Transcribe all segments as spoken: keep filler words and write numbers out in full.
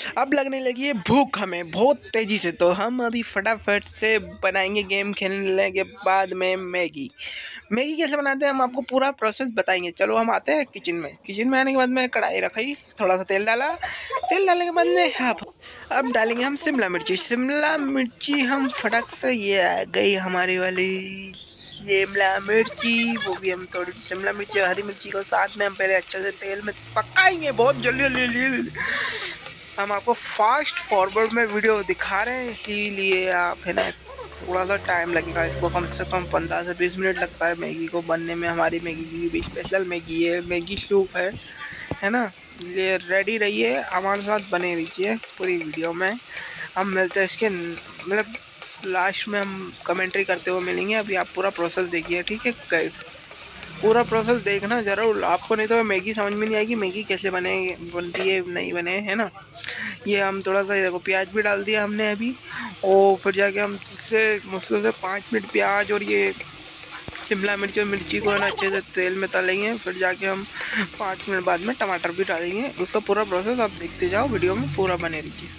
अब लगने लगी है भूख हमें बहुत तेज़ी से, तो हम अभी फटाफट से बनाएंगे गेम खेलने के बाद में मैगी। मैगी कैसे बनाते हैं हम आपको पूरा प्रोसेस बताएंगे। चलो हम आते हैं किचन में। किचन में आने के बाद में कढ़ाई रखी, थोड़ा सा तेल डाला। तेल डालने के बाद में हाँ अब डालेंगे हम शिमला मिर्ची। शिमला मिर्ची हम फटक से, ये आ गई हमारी वाली शिमला मिर्ची। वो भी हम थोड़ी शिमला मिर्ची हरी मिर्ची को साथ में हम पहले अच्छे से तेल में पकाएंगे बहुत जल्दी जल्दी। हम आपको फास्ट फॉरवर्ड में वीडियो दिखा रहे हैं, इसीलिए आप है ना थोड़ा सा टाइम लगेगा। इसको कम से कम पंद्रह से बीस मिनट लगता है मैगी को बनने में। हमारी मैगी की भी स्पेशल मैगी है, मैगी सूप है है ना। ये रेडी रहिए, हमारे साथ बने रहिए पूरी वीडियो में। हम मिलते हैं इसके मतलब लास्ट में, हम कमेंट्री करते हुए मिलेंगे। अभी आप पूरा प्रोसेस देखिए, ठीक है गाइस। पूरा प्रोसेस देखना ज़रूर आपको, नहीं तो मैगी समझ में नहीं आएगी मैगी कैसे बने बनती है नहीं बने, है ना। ये हम थोड़ा सा देखो प्याज भी डाल दिया हमने अभी, और फिर जाके हम इससे मुश्किल से पाँच मिनट प्याज और ये शिमला मिर्च और मिर्ची को है ना अच्छे से तेल में तलेंगे। फिर जाके हम पाँच मिनट बाद में टमाटर भी डालेंगे। उसका पूरा प्रोसेस आप देखते जाओ, वीडियो में पूरा बने रहिए।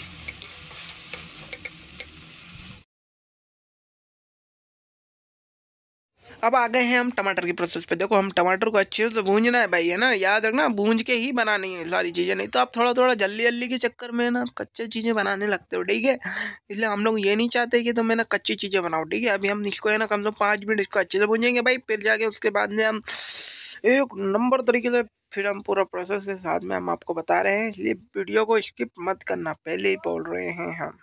अब आ गए हैं हम टमाटर की प्रोसेस पे। देखो हम टमाटर को अच्छे से भूंजना है भाई, है ना। याद रखना भूंज के ही बनानी है सारी चीज़ें, नहीं तो आप थोड़ा थोड़ा जल्दी जल्दी के चक्कर में ना कच्चे चीज़ें बनाने लगते हो, ठीक है। इसलिए हम लोग ये नहीं चाहते कि तुम है ना कच्ची चीज़ें बनाओ, ठीक है। अभी हम इसको है ना कम से कम पाँच मिनट इसको अच्छे से भूंजेंगे भाई। फिर जाके उसके बाद में हम एक नंबर तरीके से फिर हम पूरा प्रोसेस के साथ में हम आपको बता रहे हैं, इसलिए वीडियो को स्किप मत करना, पहले ही बोल रहे हैं हम।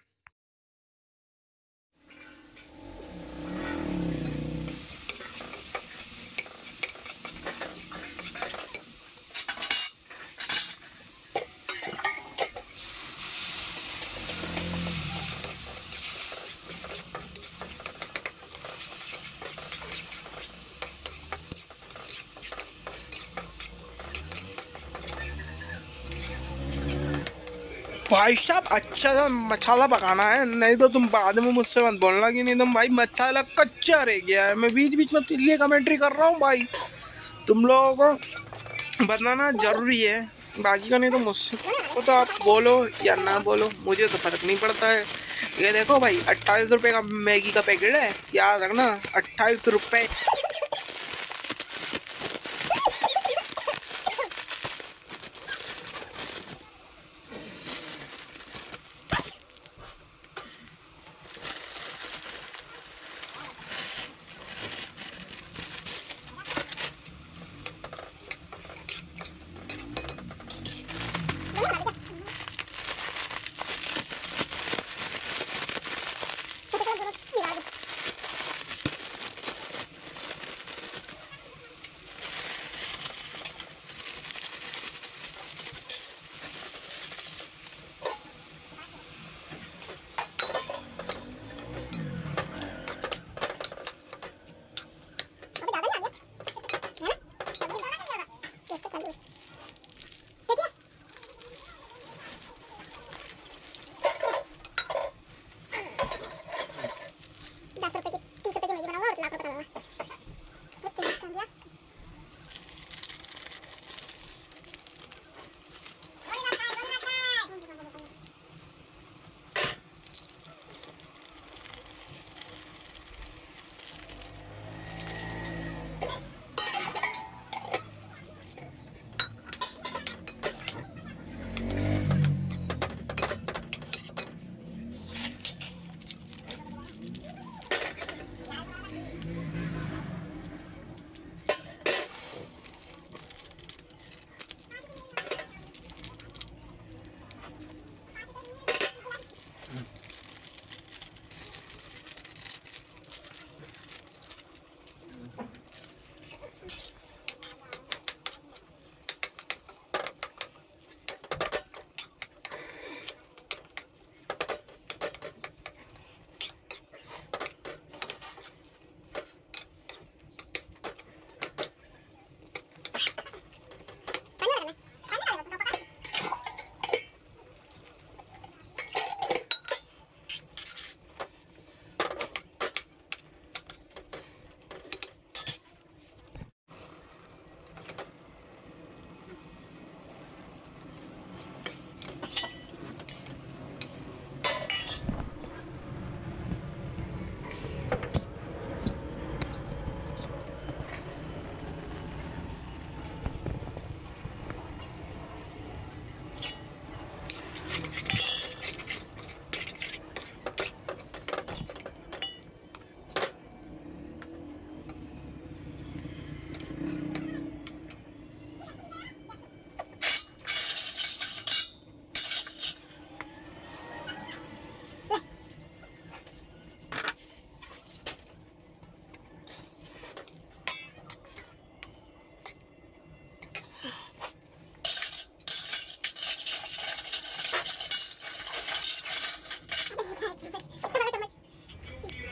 भाई साहब अच्छा सा मसाला पकाना है, नहीं तो तुम बाद में मुझसे मत बोलना कि नहीं तुम भाई मसाला कच्चा रह गया है। मैं बीच बीच में इसलिए कमेंट्री कर रहा हूँ भाई, तुम लोगों को बताना जरूरी है। बाकी का नहीं तो मुझसे को तो आप बोलो या ना बोलो, मुझे तो फर्क नहीं पड़ता है। ये देखो भाई अट्ठाईस रुपये का मैगी का पैकेट है, याद रखना अट्ठाईस रुपये।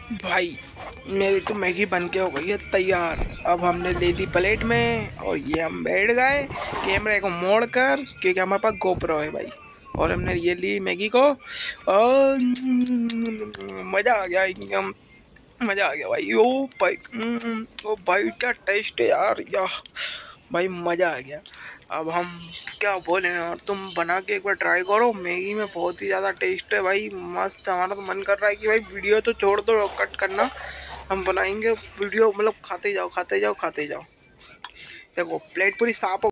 भाई मेरी तो मैगी बन के हो गई है तैयार। अब हमने ले ली प्लेट में और ये हम बैठ गए कैमरे को मोड़ कर, क्योंकि हमारे पास गोप्रो है भाई। और हमने ये ली मैगी को और मज़ा आ गया एकदम, मज़ा आ गया भाई। ओ भाई, ओ भाई क्या टेस्ट है यार, या भाई मज़ा आ गया। अब हम क्या बोले यार, तुम बना के एक बार ट्राई करो, मैगी में बहुत ही ज़्यादा टेस्ट है भाई, मस्त। हमारा तो मन कर रहा है कि भाई वीडियो तो छोड़ दो कट करना, हम बनाएंगे वीडियो, मतलब खाते जाओ खाते जाओ खाते जाओ। देखो प्लेट पूरी साफ